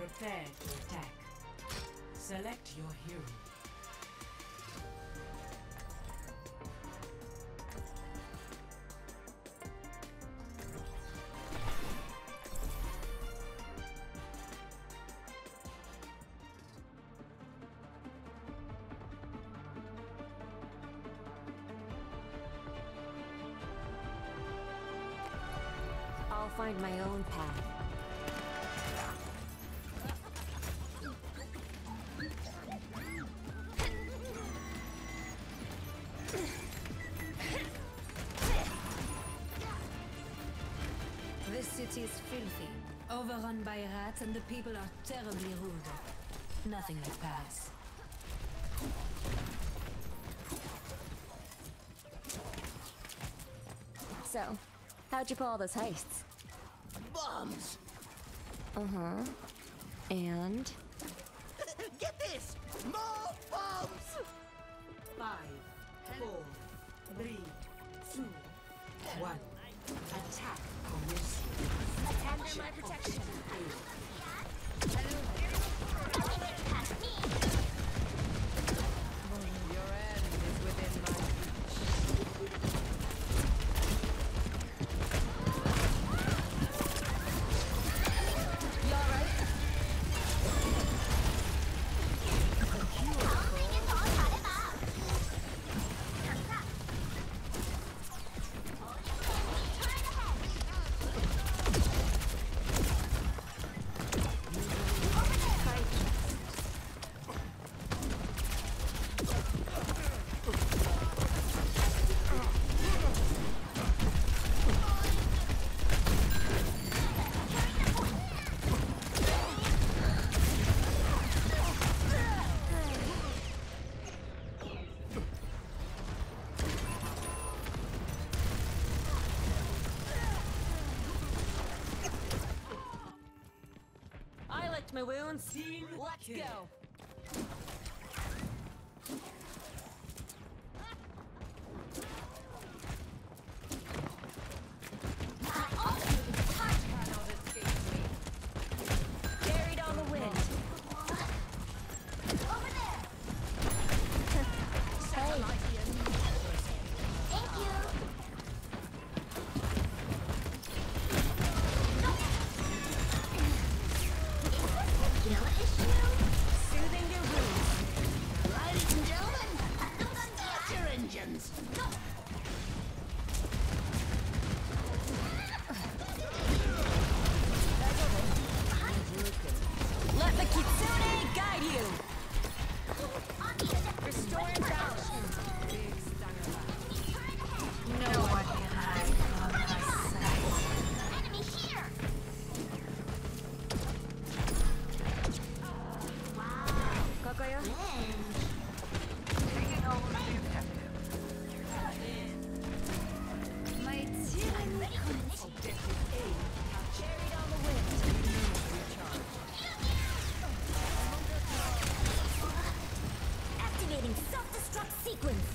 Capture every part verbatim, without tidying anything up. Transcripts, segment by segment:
Prepare to attack. Select your hero. I'll find my own path. This city is filthy, overrun by rats, and the people are terribly rude. Nothing like Paris. So, how'd you pull all those heists? Bombs! Uh-huh. And? Get this! More bombs! Five, four, three, two, one. Attack commences. Under my protection. Your end is within my reach. You alright? I licked my wounds. Team Let's kill. go. Carried on the wind. Over there! Hey. Thank you! Kill issue? Soothing your wounds. Ladies and gentlemen, start your engines! Let the Kitsune guide you. Restoring balance. No one can hide from my sight. Enemy here! Kokoyo? Taking over the objective. My team I'm ready for initiative. Carried on the wind. Activating self-destruct sequence.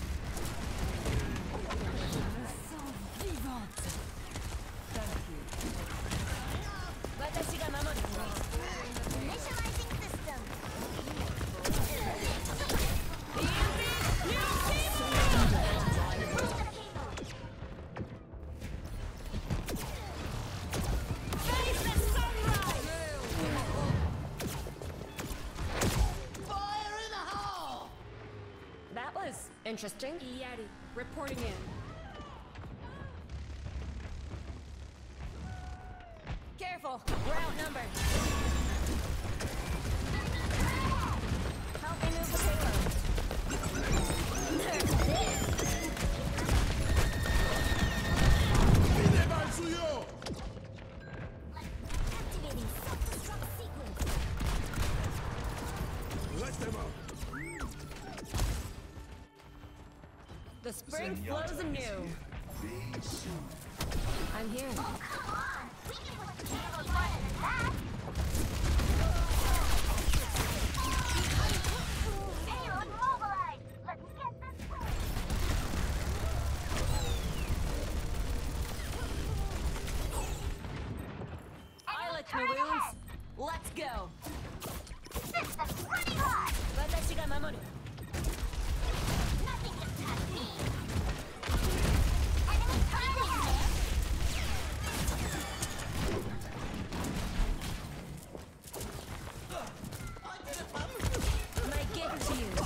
Initializing system. Fire in the hole! That was interesting. Yeti, reporting in. Careful, we're outnumbered. Help me move the payload. Activating self-destruct sequence. The spring flows anew. I'm here. Come on! We can push the tables harder than that! Payload mobilized! Let's get this going! I licked my wounds. Let's go. System running hot. 私が守る。 Nothing can touch me. Enemy turret ahead. My gift to you.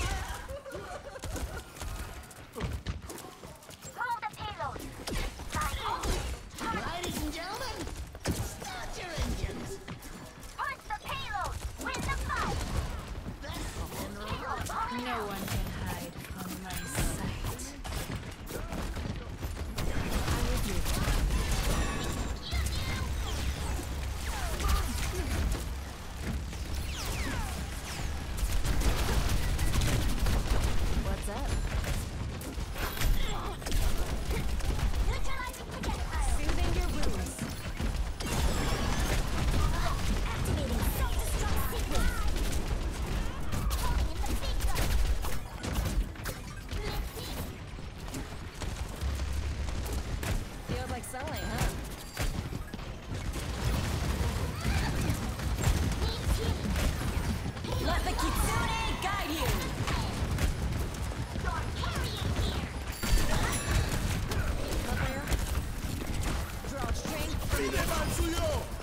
Hold the payload. Ladies and gentlemen, start your engines. Punch the payload. Win the fight. Payload. No one can hide from my sight. I'm with you. What's up? Neutralizing projectile. Soothing your wounds. Activating self-destruct sequence. Holding in the big gun. Feels like selling, huh? Let the Kitsune guide you! Your carrying here. Up there. Draw string.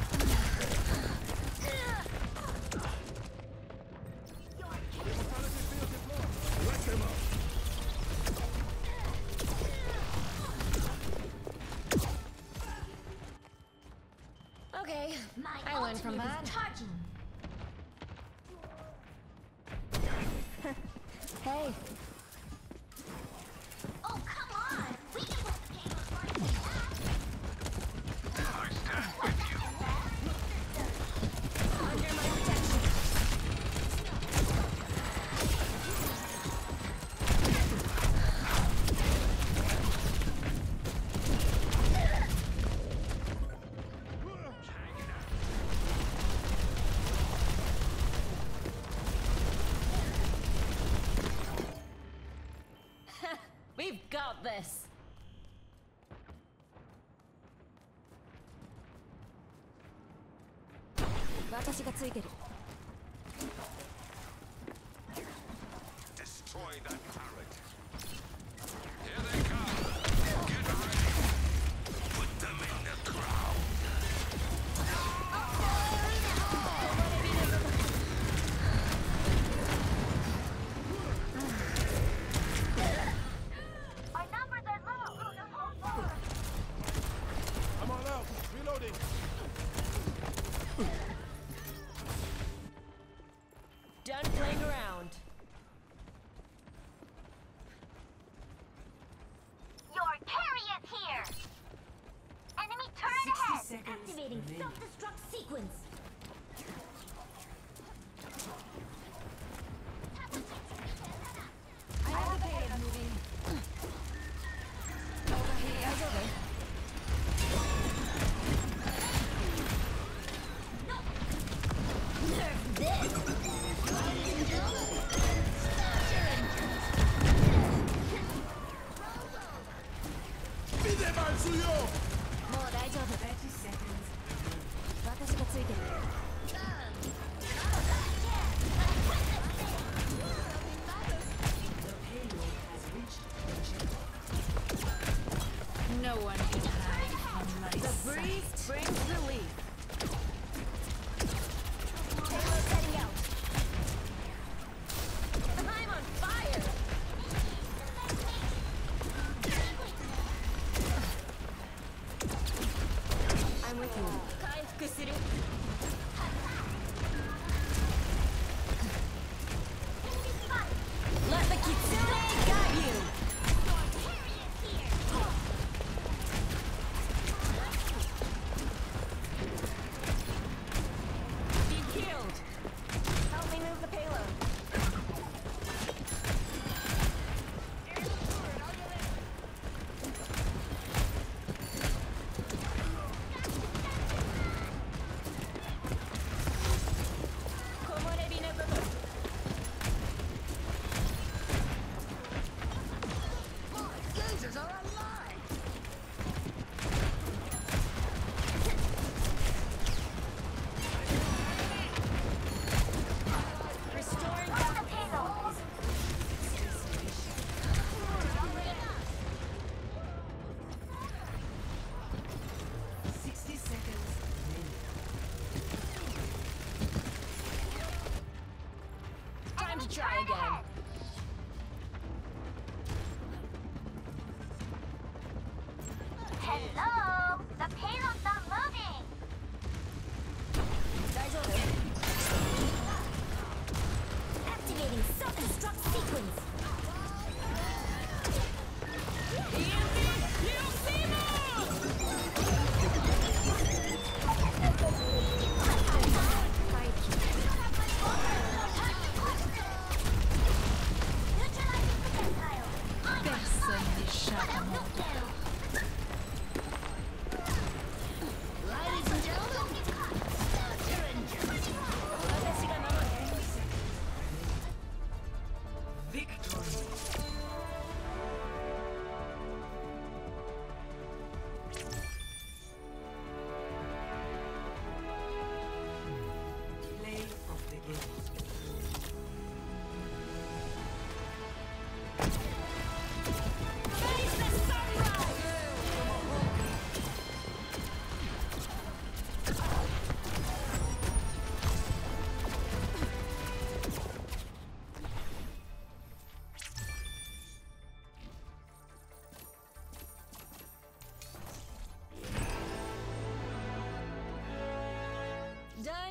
Okay, My I learned from ultimate that. is charging. Hey, Oh, come on. We can put the game before it gets under my protection. We've got this.私がついてる。 Destroy that turret. Here they come. Get ready. Put them in the crowd. Our numbers are low. Hold forward. I'm all out. Reloading. Done playing around. Your carrier's here. Enemy turret sixty ahead. seconds Activating remaining. self-destruct sequence. I have the payload moving. Over here. Eyes over. Nerf this. Ladies and gentlemen, start your engines. ¡Pide suyo! もう大丈夫。 thirty seconds. 私がついてる。 The payload has reached objective. No one can hide from my The sight. breeze brings relief. Payload setting out. I'm on fire. I'm with you. 回復する。Let the Kitsune guide you. Be killed. Help me move the payload.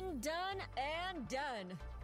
Done, done, and done.